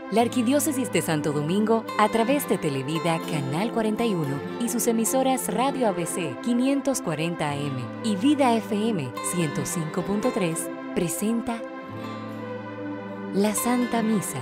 La Arquidiócesis de Santo Domingo, a través de Televida Canal 41 y sus emisoras Radio ABC 540 AM y Vida FM 105.3, presenta la Santa Misa.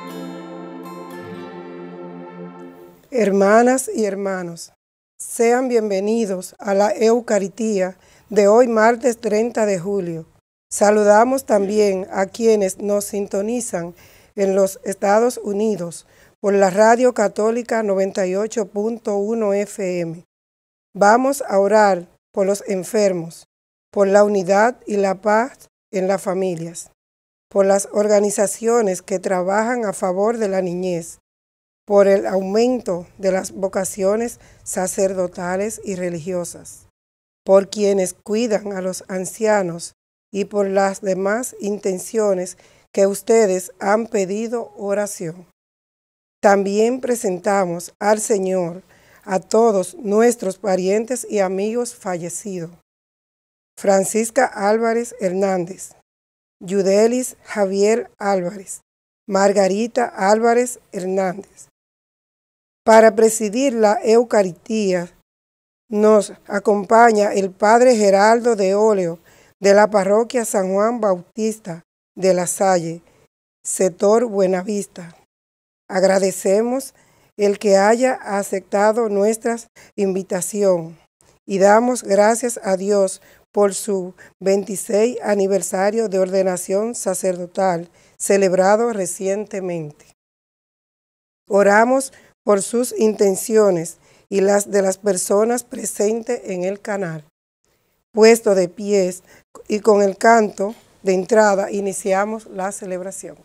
Hermanas y hermanos, sean bienvenidos a la Eucaristía de hoy martes 30 de julio. Saludamos también a quienes nos sintonizan en los Estados Unidos por la Radio Católica 98.1 FM. Vamos a orar por los enfermos, por la unidad y la paz en las familias, por las organizaciones que trabajan a favor de la niñez, por el aumento de las vocaciones sacerdotales y religiosas, por quienes cuidan a los ancianos y por las demás intenciones que ustedes han pedido oración. También presentamos al Señor a todos nuestros parientes y amigos fallecidos. Francisca Álvarez Hernández, Yudelis Javier Álvarez, Margarita Álvarez Hernández. Para presidir la Eucaristía nos acompaña el Padre Geraldo de Óleo de la Parroquia San Juan Bautista de La Salle, sector Buenavista. Agradecemos el que haya aceptado nuestra invitación y damos gracias a Dios por su 26 aniversario de ordenación sacerdotal celebrado recientemente. Oramos por sus intenciones y las de las personas presentes en el canal. Puesto de pies y con el canto de entrada, iniciamos la celebración.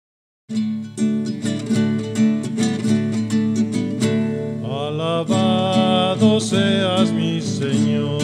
Alabado seas mi Señor,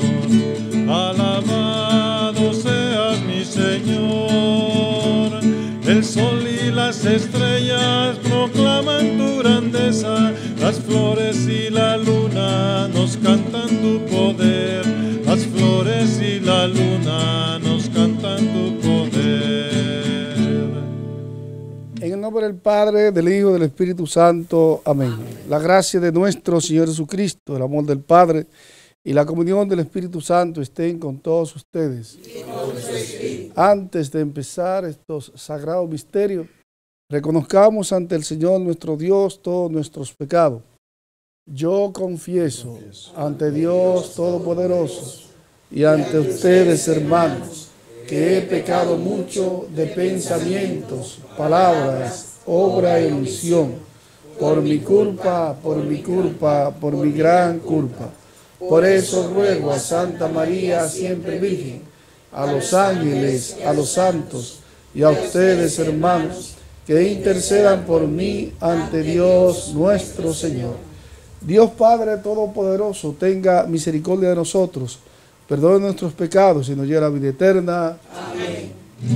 alabado seas mi Señor. El sol y las estrellas proclaman tu grandeza, las flores y la luna nos cantan tu poder, las flores y la luna nos cantan tu poder. En el nombre del Padre, del Hijo y del Espíritu Santo. Amén. La gracia de nuestro Señor Jesucristo, el amor del Padre y la comunión del Espíritu Santo estén con todos ustedes. Antes de empezar estos sagrados misterios, reconozcamos ante el Señor nuestro Dios todos nuestros pecados. Yo confieso ante Dios Todopoderoso y ante ustedes, hermanos, que he pecado mucho de pensamientos, palabras, obra y omisión, por mi culpa, por mi gran culpa. Por eso ruego a Santa María, siempre Virgen, a los ángeles, a los santos y a ustedes, hermanos, que intercedan por mí ante Dios nuestro Señor. Dios Padre Todopoderoso, tenga misericordia de nosotros, perdone nuestros pecados y nos lleve a la vida eterna. Amén.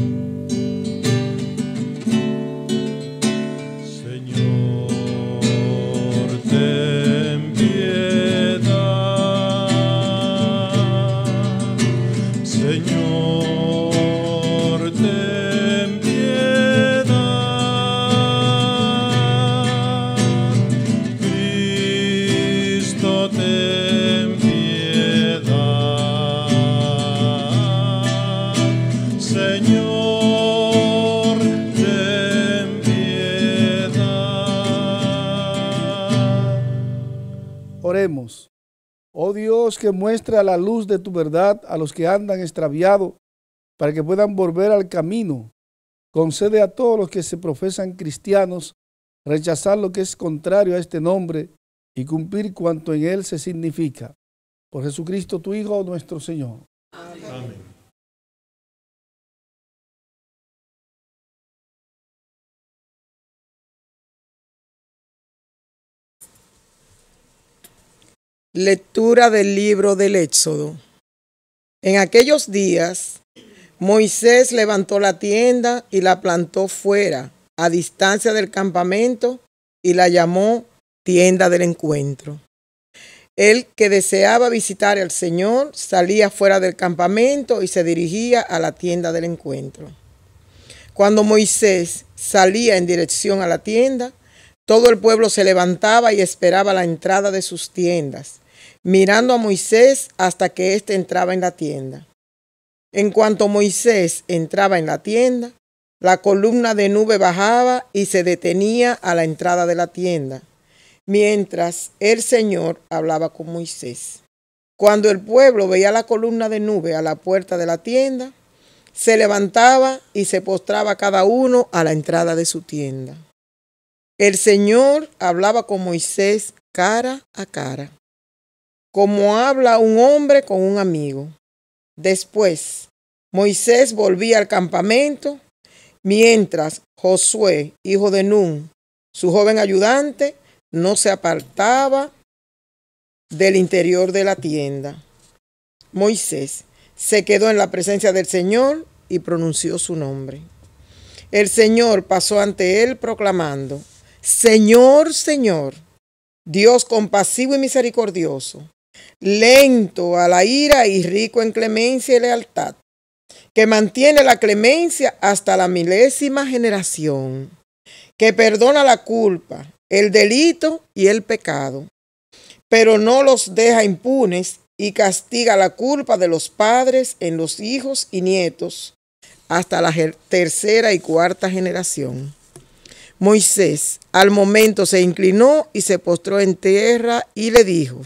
Señor, ten piedad. Señor, ten piedad. Cristo, ten piedad. Señor, ten piedad. Oremos. Oh Dios, que muestra la luz de tu verdad a los que andan extraviados, para que puedan volver al camino. Concede a todos los que se profesan cristianos rechazar lo que es contrario a este nombre y cumplir cuanto en él se significa. Por Jesucristo, tu Hijo, nuestro Señor. Amén. Lectura del libro del Éxodo. En aquellos días, Moisés levantó la tienda y la plantó fuera, a distancia del campamento, y la llamó tienda del encuentro. El que deseaba visitar al Señor salía fuera del campamento y se dirigía a la tienda del encuentro. Cuando Moisés salía en dirección a la tienda, todo el pueblo se levantaba y esperaba la entrada de sus tiendas, mirando a Moisés hasta que éste entraba en la tienda. En cuanto Moisés entraba en la tienda, la columna de nube bajaba y se detenía a la entrada de la tienda, mientras el Señor hablaba con Moisés. Cuando el pueblo veía la columna de nube a la puerta de la tienda, se levantaba y se postraba cada uno a la entrada de su tienda. El Señor hablaba con Moisés cara a cara, como habla un hombre con un amigo. Después, Moisés volvía al campamento, mientras Josué, hijo de Nun, su joven ayudante, no se apartaba del interior de la tienda. Moisés se quedó en la presencia del Señor y pronunció su nombre. El Señor pasó ante él proclamando: Señor, Señor, Dios compasivo y misericordioso, lento a la ira y rico en clemencia y lealtad, que mantiene la clemencia hasta la 1000ª generación, que perdona la culpa, el delito y el pecado, pero no los deja impunes y castiga la culpa de los padres en los hijos y nietos hasta la 3ª y 4ª generación. Moisés al momento se inclinó y se postró en tierra y le dijo: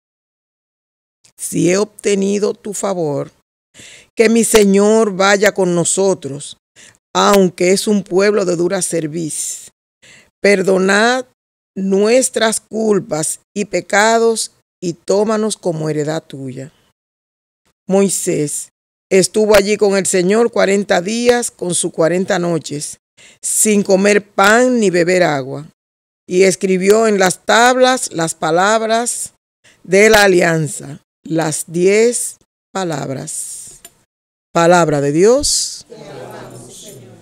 Si he obtenido tu favor, que mi Señor vaya con nosotros, aunque es un pueblo de dura cerviz. Perdonad nuestras culpas y pecados y tómanos como heredad tuya. Moisés estuvo allí con el Señor 40 días con sus 40 noches, sin comer pan ni beber agua, y escribió en las tablas las palabras de la alianza, las 10 palabras. Palabra de Dios. Te alabamos, Señor.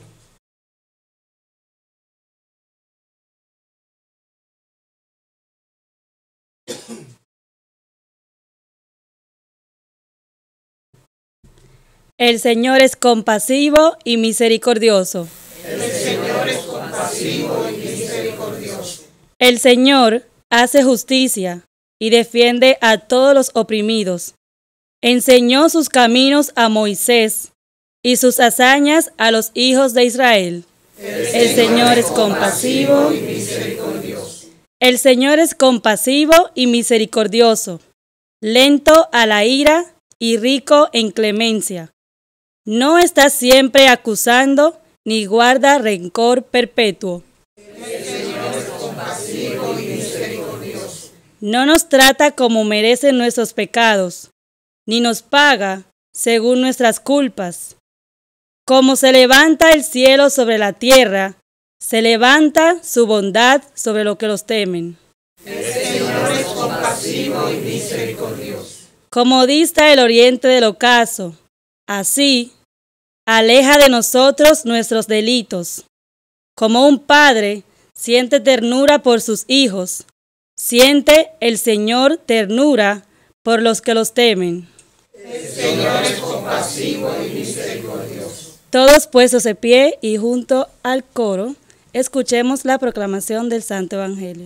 El Señor es compasivo y misericordioso. El Señor es compasivo y misericordioso. El Señor hace justicia y defiende a todos los oprimidos. Enseñó sus caminos a Moisés y sus hazañas a los hijos de Israel. El Señor es compasivo y misericordioso. El Señor es compasivo y misericordioso, lento a la ira y rico en clemencia. No está siempre acusando ni guarda rencor perpetuo. El Señor es compasivo y misericordioso. No nos trata como merecen nuestros pecados, ni nos paga según nuestras culpas. Como se levanta el cielo sobre la tierra, se levanta su bondad sobre los que los temen. El Señor es compasivo y misericordioso. Como dista el oriente del ocaso, así aleja de nosotros nuestros delitos. Como un padre siente ternura por sus hijos, siente el Señor ternura por los que los temen. El Señor es compasivo y misericordioso. Todos puestos de pie y junto al coro, escuchemos la proclamación del Santo Evangelio.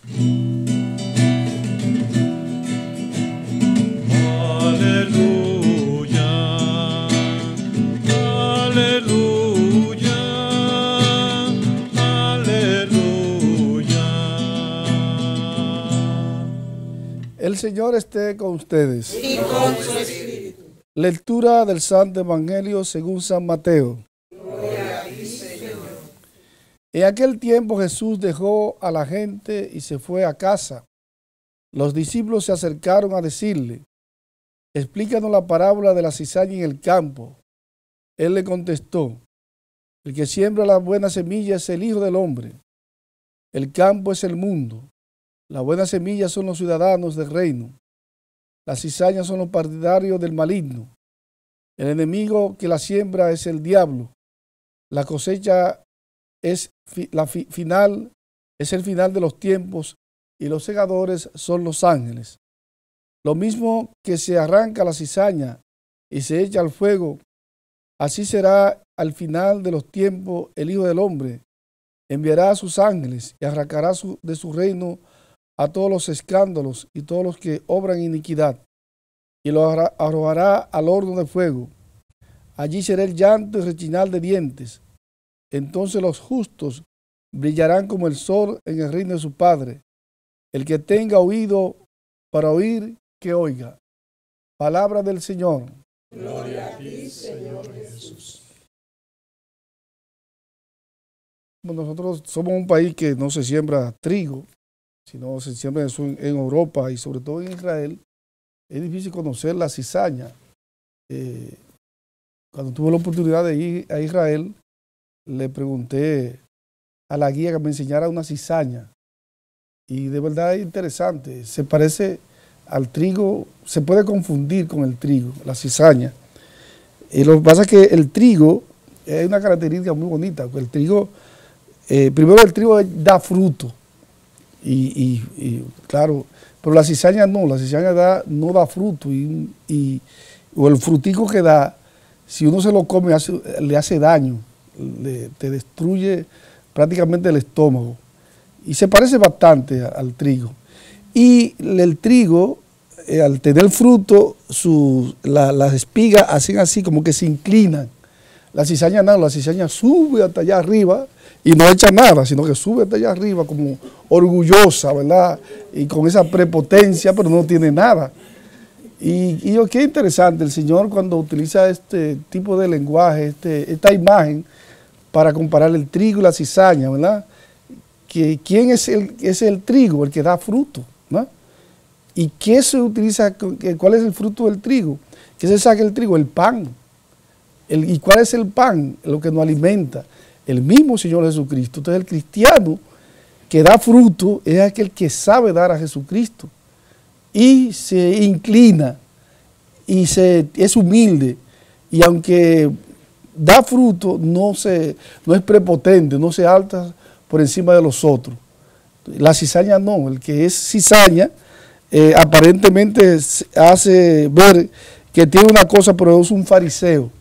Aleluya, aleluya, aleluya. El Señor esté con ustedes. Y con su espíritu. Lectura del Santo Evangelio según San Mateo. Gloria a ti, Señor. En aquel tiempo Jesús dejó a la gente y se fue a casa. Los discípulos se acercaron a decirle: explícanos la parábola de la cizaña en el campo. Él le contestó: el que siembra la buena semilla es el Hijo del Hombre. El campo es el mundo. La buena semilla son los ciudadanos del reino. Las cizañas son los partidarios del maligno. El enemigo que la siembra es el diablo. La cosecha es el final de los tiempos y los segadores son los ángeles. Lo mismo que se arranca la cizaña y se echa al fuego, Así será al final de los tiempos el Hijo del Hombre. Enviará a sus ángeles y arrancará de su reino a todos los escándalos y todos los que obran iniquidad, y los arrojará al horno de fuego. Allí será el llanto y rechinar de dientes. Entonces los justos brillarán como el sol en el reino de su Padre. El que tenga oído para oír, que oiga. Palabra del Señor. Gloria a ti, Señor Jesús. Nosotros somos un país que no se siembra trigo, sino se siembra eso en Europa y sobre todo en Israel. Es difícil conocer la cizaña. Cuando tuve la oportunidad de ir a Israel, le pregunté a la guía que me enseñara una cizaña. Y de verdad es interesante. Se parece al trigo, se puede confundir con el trigo, la cizaña. Y lo que pasa es que el trigo es una característica muy bonita. El trigo, primero el trigo da fruto. Y claro, pero la cizaña no, la cizaña no da fruto. O el frutico que da, si uno se lo come, le hace daño, te destruye prácticamente el estómago. Y se parece bastante al trigo. Y el trigo, al tener fruto, las espigas hacen así, como que se inclinan. La cizaña no, la cizaña sube hasta allá arriba y no echa nada, sino que sube hasta allá arriba como orgullosa, ¿verdad? Y con esa prepotencia, pero no tiene nada. Y qué interesante el Señor cuando utiliza este tipo de lenguaje, esta imagen, para comparar el trigo y la cizaña, ¿verdad? ¿Quién es el trigo? El que da fruto, ¿no? ¿Y qué se utiliza? ¿Cuál es el fruto del trigo? ¿Qué se saca el trigo? El pan. ¿Y cuál es el pan? Lo que nos alimenta. El mismo Señor Jesucristo. Entonces el cristiano que da fruto es aquel que sabe dar a Jesucristo y se inclina y es humilde, y aunque da fruto no es prepotente, no se alza por encima de los otros. La cizaña no, el que es cizaña aparentemente hace ver que tiene una cosa, pero es un fariseo.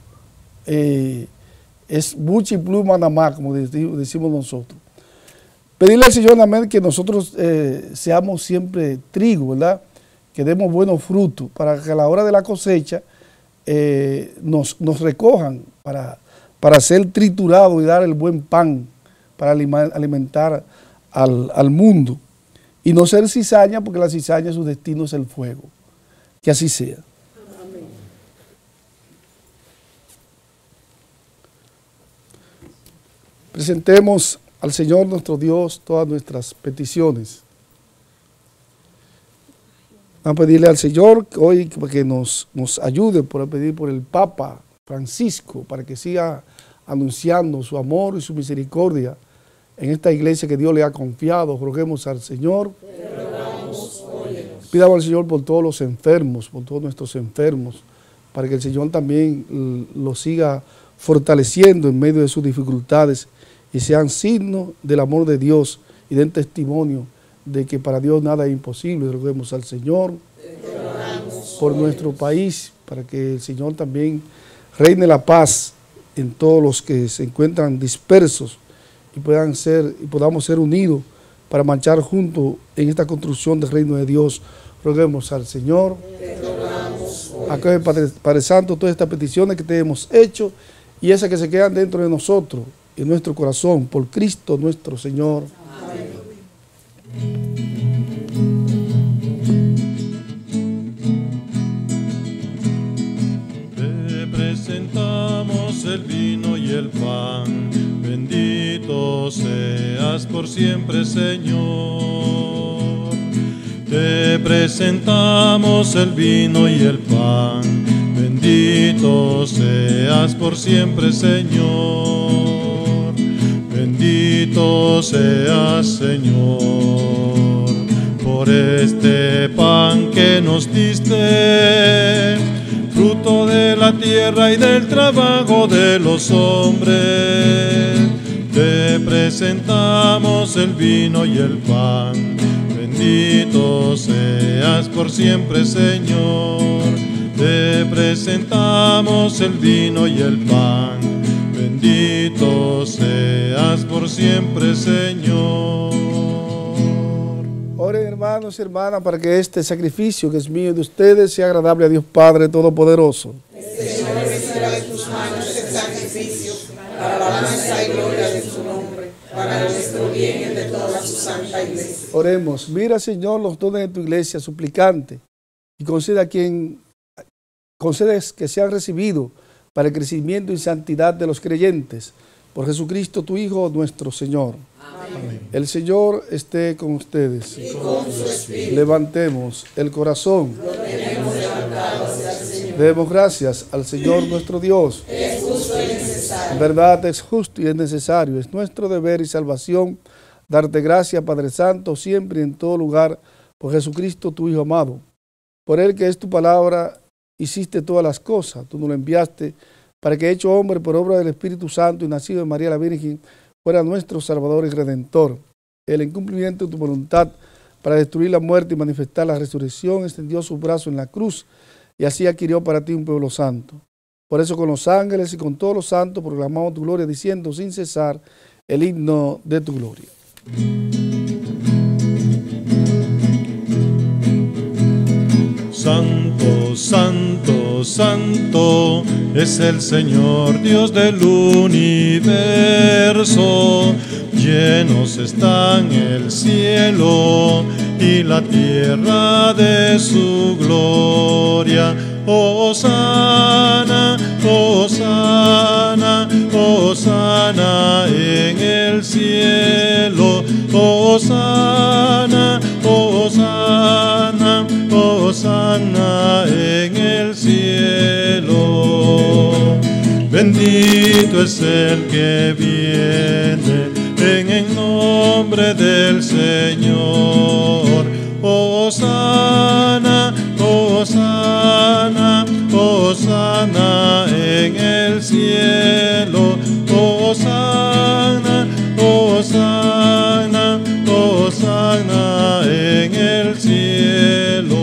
Es buchi pluma nada más, como decimos nosotros. Pedirle al Señor, amén, que nosotros seamos siempre trigo, ¿verdad? Que demos buenos frutos para que a la hora de la cosecha nos recojan para ser triturados y dar el buen pan para alimentar al mundo. Y no ser cizaña, porque la cizaña su destino es el fuego. Que así sea. Amén. Presentemos al Señor nuestro Dios todas nuestras peticiones. Vamos a pedirle al Señor hoy que nos ayude por pedir por el Papa Francisco, para que siga anunciando su amor y su misericordia en esta iglesia que Dios le ha confiado. Roguemos al Señor. Pidamos al Señor por todos los enfermos, por todos nuestros enfermos, para que el Señor también los siga fortaleciendo en medio de sus dificultades y sean signos del amor de Dios y den testimonio de que para Dios nada es imposible. Roguemos al Señor por nuestro país, para que el Señor también reine la paz en todos los que se encuentran dispersos y podamos ser unidos para marchar juntos en esta construcción del reino de Dios. Roguemos al Señor. Acoge, Padre Santo, todas estas peticiones que te hemos hecho y esas que se quedan dentro de nosotros, en nuestro corazón, por Cristo nuestro Señor. Amén. Te presentamos el vino y el pan. Bendito seas por siempre, Señor. Te presentamos el vino y el pan. Bendito seas por siempre, Señor. Bendito seas, Señor, por este pan que nos diste, fruto de la tierra y del trabajo de los hombres. Te presentamos el vino y el pan. Bendito seas por siempre, Señor. te presentamos el vino y el pan. Bendito seas por siempre, Señor. Oren, hermanos y hermanas, para que este sacrificio que es mío y de ustedes sea agradable a Dios Padre Todopoderoso. Señor, reciba de tus manos el sacrificio, para alabanza y gloria de tu nombre, para nuestro bien y el de toda su santa iglesia. Oremos. Mira, Señor, los dones de tu iglesia suplicante y concede que sean recibidos para el crecimiento y santidad de los creyentes. Por Jesucristo, tu Hijo, nuestro Señor. Amén. El Señor esté con ustedes. Y con su espíritu. Levantemos el corazón. Lo tenemos levantado hacia el Señor. Demos gracias al Señor nuestro Dios. Es justo y necesario. En verdad es justo y es necesario. Es nuestro deber y salvación darte gracias, Padre Santo, siempre y en todo lugar, por Jesucristo, tu Hijo amado. Por Él, que es tu palabra, hiciste todas las cosas. Tú nos lo enviaste para que, hecho hombre por obra del Espíritu Santo y nacido de María la Virgen, fuera nuestro Salvador y Redentor. Él, en cumplimiento de tu voluntad, para destruir la muerte y manifestar la resurrección, extendió su brazo en la cruz y así adquirió para ti un pueblo santo. Por eso, con los ángeles y con todos los santos proclamamos tu gloria, diciendo sin cesar el himno de tu gloria. Santo, santo, santo es el Señor Dios del universo. Llenos están el cielo y la tierra de su gloria. Hosana, hosana, hosana en el cielo. Hosana, hosana, hosana en el cielo. Bendito es el que viene en el nombre del Señor. Hosana, hosana, hosana en el cielo. Hosana, hosana, hosana en el cielo.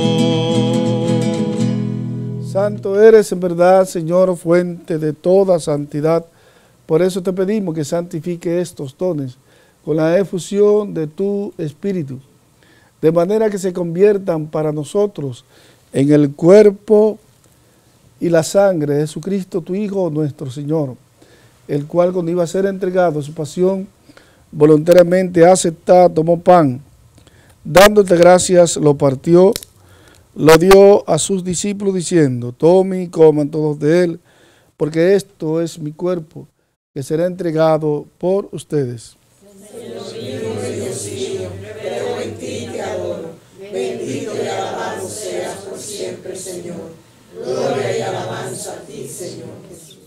Santo eres en verdad, Señor, fuente de toda santidad. Por eso te pedimos que santifique estos dones con la efusión de tu Espíritu, de manera que se conviertan para nosotros en el cuerpo y la sangre de Jesucristo, tu Hijo, nuestro Señor, el cual, cuando iba a ser entregado a su pasión, voluntariamente aceptado, tomó pan, dándote gracias, lo partió, lo dio a sus discípulos diciendo: tomen y coman todos de él, porque esto es mi cuerpo, que será entregado por ustedes. Dios mío, creo en ti y te adoro. Bendito y alabado seas por siempre, Señor. Gloria y alabanza a ti, Señor Jesús.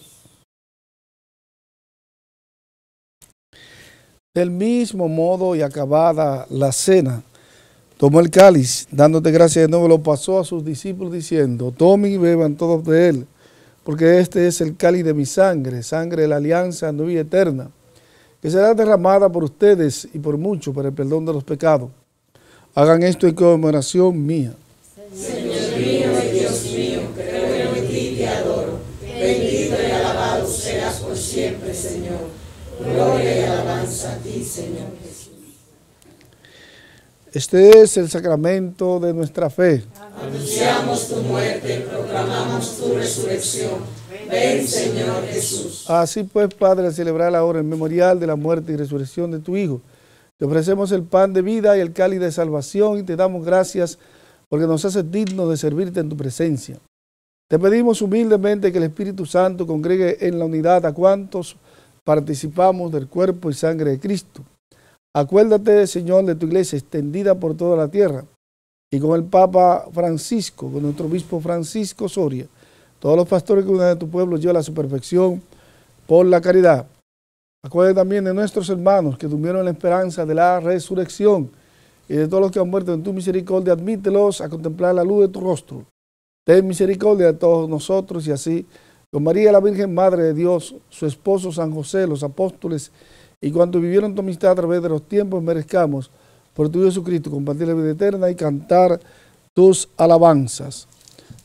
Del mismo modo, y acabada la cena, tomó el cáliz, dándote gracias de nuevo, lo pasó a sus discípulos diciendo: tomen y beban todos de él, porque este es el cáliz de mi sangre, sangre de la alianza nueva y eterna, que será derramada por ustedes y por muchos para el perdón de los pecados. Hagan esto en conmemoración mía. Señor mío y Dios mío, creo en ti y te adoro. Bendito y alabado seas por siempre, Señor. Gloria y alabanza a ti, Señor Jesús. Este es el sacramento de nuestra fe. Anunciamos tu muerte y proclamamos tu resurrección. Ven, Señor Jesús. Así pues, Padre, al celebrar ahora el memorial de la muerte y resurrección de tu Hijo, te ofrecemos el pan de vida y el cáliz de salvación y te damos gracias porque nos haces dignos de servirte en tu presencia. Te pedimos humildemente que el Espíritu Santo congregue en la unidad a cuantos participamos del cuerpo y sangre de Cristo. Acuérdate, Señor, de tu iglesia extendida por toda la tierra y con el Papa Francisco, con nuestro obispo Francisco Soria, todos los pastores que unan de tu pueblo, lleva a su perfección por la caridad. Acuérdate también de nuestros hermanos que durmieron en la esperanza de la resurrección y de todos los que han muerto en tu misericordia, admítelos a contemplar la luz de tu rostro. Ten misericordia de todos nosotros y así, con María la Virgen Madre de Dios, su esposo San José, los apóstoles y cuantos vivieron tu amistad a través de los tiempos, merezcamos por tu Hijo Jesucristo compartir la vida eterna y cantar tus alabanzas.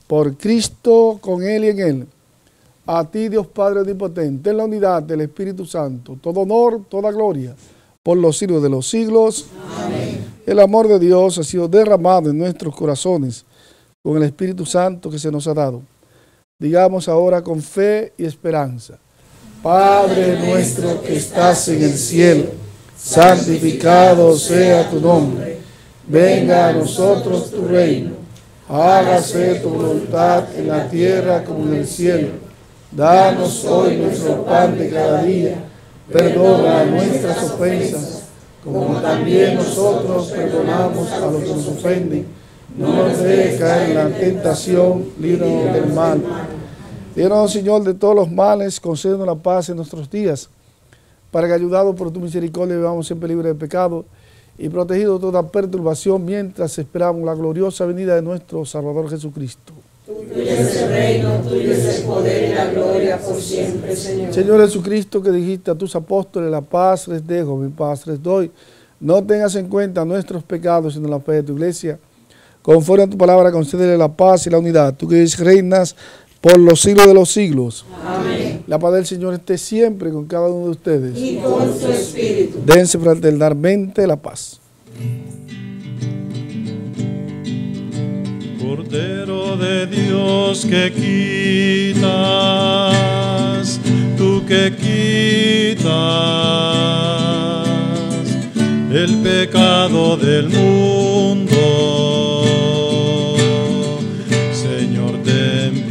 Por Cristo, con Él y en Él. A ti, Dios Padre Omnipotente, en la unidad del Espíritu Santo, todo honor, toda gloria, por los siglos de los siglos. Amén. El amor de Dios ha sido derramado en nuestros corazones con el Espíritu Santo que se nos ha dado. Digamos ahora con fe y esperanza: Padre nuestro que estás en el cielo, santificado sea tu nombre. Venga a nosotros tu reino. Hágase tu voluntad en la tierra como en el cielo. Danos hoy nuestro pan de cada día. Perdona nuestras ofensas, como también nosotros perdonamos a los que nos ofenden. No nos dejes caer en la tentación, líbranos del mal. Líbranos, Señor, de todos los males, concédenos la paz en nuestros días, para que, ayudados por tu misericordia, vivamos siempre libres de pecado y protegidos de toda perturbación, mientras esperamos la gloriosa venida de nuestro Salvador Jesucristo. Tuyo es el reino, tuyo es el poder y la gloria por siempre, Señor. Señor Jesucristo, que dijiste a tus apóstoles: la paz les dejo, mi paz les doy. No tengas en cuenta nuestros pecados, sino la fe de tu iglesia. Conforme a tu palabra, concédele la paz y la unidad. Tú que reinas por los siglos de los siglos. Amén. La paz del Señor esté siempre con cada uno de ustedes. Y con su espíritu. Dense fraternalmente la paz. Cordero de Dios que quitas, tú que quitas el pecado del mundo, Señor, ten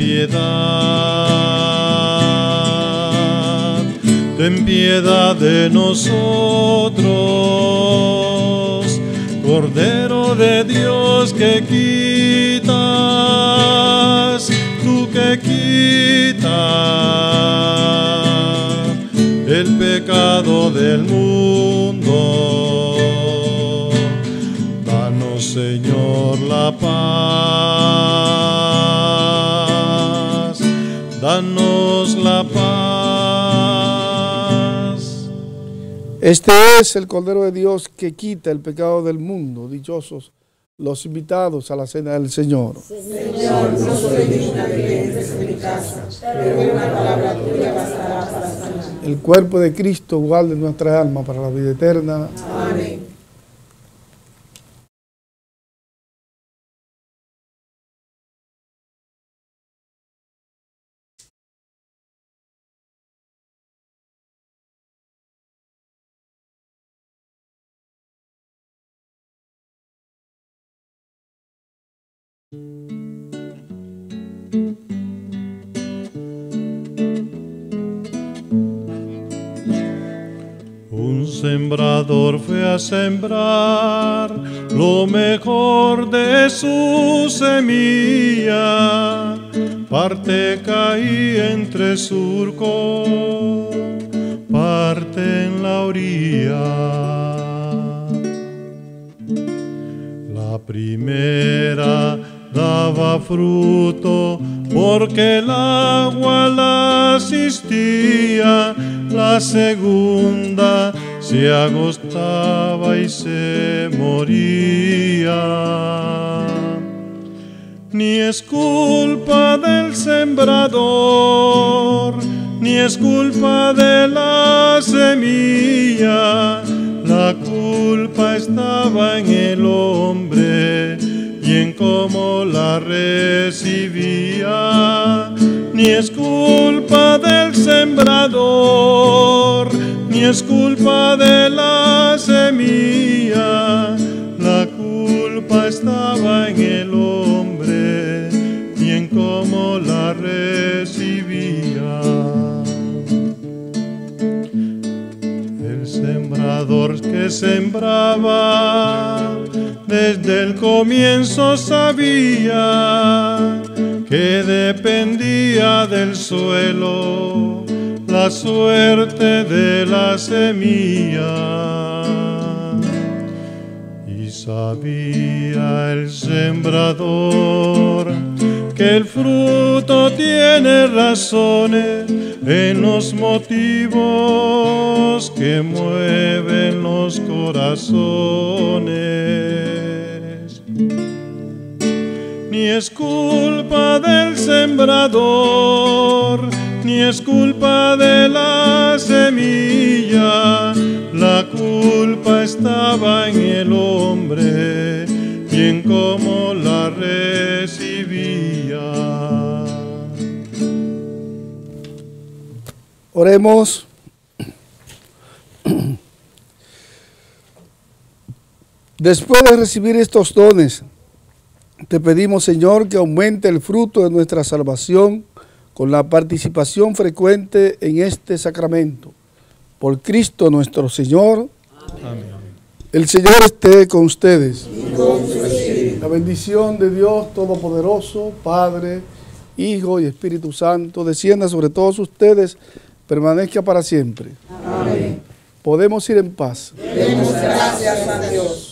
piedad de nosotros. Cordero de Dios que quitas, tú que quitas el pecado del mundo. Danos, Señor, la paz. Danos la paz. Este es el Cordero de Dios que quita el pecado del mundo. Dichosos los invitados a la cena del Señor. Señor, no soy digna de que entres en mi casa, pero una palabra tuya bastará para sanar. El cuerpo de Cristo guarde nuestra alma para la vida eterna. Amén. Un sembrador fue a sembrar lo mejor de su semilla. Parte caía entre surco, parte en la orilla. La primera daba fruto porque el agua la asistía. La segunda se agostaba y se moría. Ni es culpa del sembrador, ni es culpa de la semilla. La culpa estaba en el hombre y en cómo la recibía. Ni es culpa del sembrador, ni es culpa de la semilla. La culpa estaba en el hombre y en cómo la recibía. El sembrador que sembraba desde el comienzo sabía que dependía del suelo la suerte de la semilla. Y sabía el sembrador que el fruto tiene razones en los motivos que mueven los corazones. ni es culpa del sembrador, ni es culpa de la semilla. La culpa estaba en el hombre y en cómo la recibía. Oremos. Después de recibir estos dones, te pedimos, Señor, que aumente el fruto de nuestra salvación con la participación frecuente en este sacramento. Por Cristo nuestro Señor. Amén. El Señor esté con ustedes. Y con su espíritu. La bendición de Dios Todopoderoso, Padre, Hijo y Espíritu Santo, descienda sobre todos ustedes, permanezca para siempre. Amén. Podemos ir en paz. Demos gracias a Dios.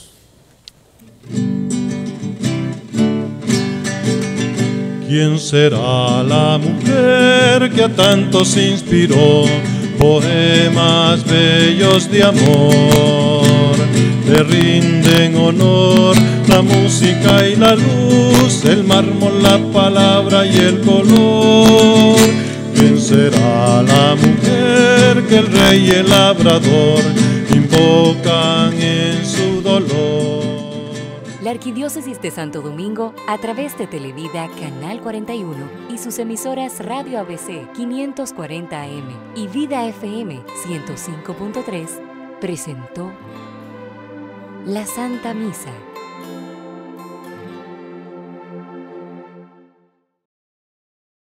¿Quién será la mujer que a tantos inspiró poemas bellos de amor? Le rinden honor la música y la luz, el mármol, la palabra y el color. ¿Quién será la mujer que el rey y el labrador invocan en su dolor? La Arquidiócesis de Santo Domingo, a través de Televida Canal 41 y sus emisoras Radio ABC 540 AM y Vida FM 105.3, presentó la Santa Misa.